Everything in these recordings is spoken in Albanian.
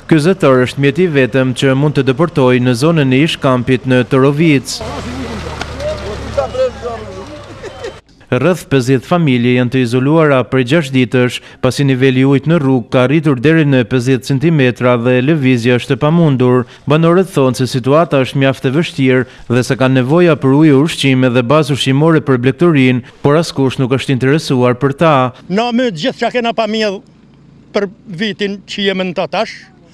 Ky zëtar është mjeti vetëm që mund të deportojë në zonën e ish-kampit në Torovic. Rreth 50 familje janë të izoluara për 6 ditësh, pasi niveli i ujit në rrugë ka arritur deri në 50 cm dhe lëvizja është e pamundur. Banorët thonë se situata është mjaft e vështirë dhe se kanë nevoja për ujë, ushqime dhe bazë ushqimore për blegtorin, por askush nuk është interesuar për ta. Na më gjithë që kena pa mjedh për vitin që jemi në të tash,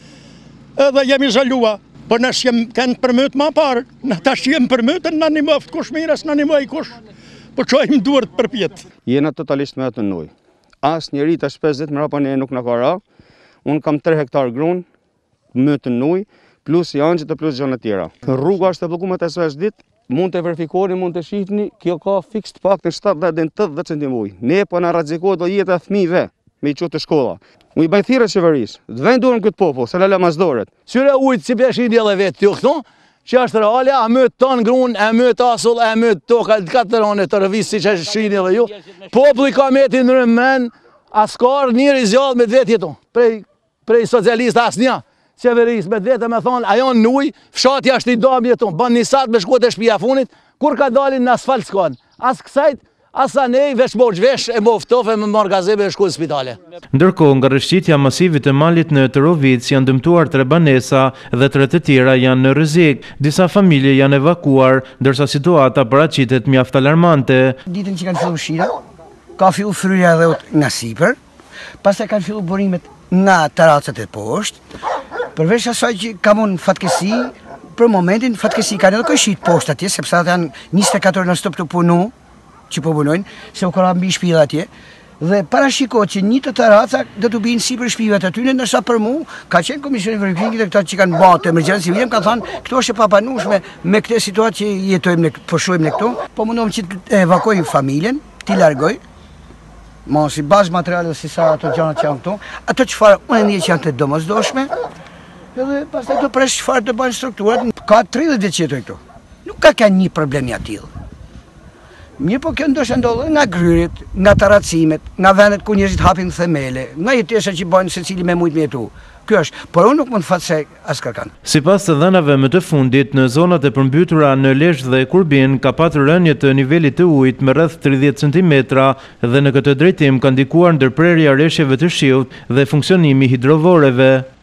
edhe jemi izolua, por nësh jem kanë përmyt ma parë, në tash jem përmytën, në një mëft kush mirës, në një mëj kush. Po qojmë duart për pjetë. Jena totalisht me atë në ujë. As njeri tash 50 mrapa ne nuk në ka ra. Unë kam 3 hektar grunë, më të në ujë, plus jangjit e plus gjënë tjera. Rruga është e bllokuar të së ditë, mund të verifikoni, mund të shihni, kjo ka fiks të pak në 70-80 cm ujë. Ne po na rrezikohet do jetë e fëmijëve me i çutë shkolla. Unë i bëj thirrje qeverisë, të vënë dorën këtë popull, se lala mazdoret. Syre ujtë si peshin djelle vetë të këto, që është reale, a mëtë tonë grunë, a mëtë asull, a mëtë toka, katër anë të rëvisë si që është shini dhe ju. Populli ka meti në rëmën, askar njëri zjallë me vetë jetu, prej socialist asë një, qeverisë me vetë me thonë, a janë në ujë, fshati ashtë i dam jetu, ban një satë me shkote shpia funit, kur ka dalin në asfalt s'kanë, asë kësajt, asa nej, veç borç vesh e moftofe me marrë gazebe e shku në spitale. Ndërkohë, nga rrëshqitja masivit e malit në Torovic janë dëmtuar 3 banesa dhe 3 të tjera janë në rrezik. Disa familje janë evakuar, ndërsa situata paraqitet mjaft alarmante. Ditën që kanë filluar shira, ka filluar fryrja edhe nga sipër, pastaj kanë filluar burimet nga terracat e poshtë. Përveç asaj që ka mund fatkesi, për momentin fatkesi kanë edhe shit poshtë atje, sepse ata janë 24 orë në stop të punu, që po punojnë, se u kora mbi shpia atje, dhe parashiko që një të terraca do të binë si për shpive të atyne, nërsa për mu, ka qenë komisioni verifikimit e këta që kanë bërë të emergjencë civile, ka thënë, këto është e papanushme me këtë situatë që jetojmë, përshojmë në këto, po mundom që të evakoj familjen, t'i largoj, ma si bazë materiale si sa ato gjanat që janë këto, ato që farë unë një që janë të domosdoshme, edhe pas të presh që farë të banë strukturat, ka 30 vjetë që jetoj këto, nuk ka një problemi atilë. Mirë po kjo ndoshta ndodhë nga gryrit, nga taracimet, nga vendet ku njerëzit hapin themele, nga jetesa që bajnë secili me mujt me jetu. Kjo është, por unë nuk mund të fatsej as kërkan. Sipas të dhënave më të fundit, në zonat e përmbytura në Lezhë dhe Kurbin ka patur rënje të nivelit të ujit me rreth 30 cm dhe në këtë drejtim ka ndikuar ndërprerja rreshjeve të shiut dhe funksionimi hidrovoreve.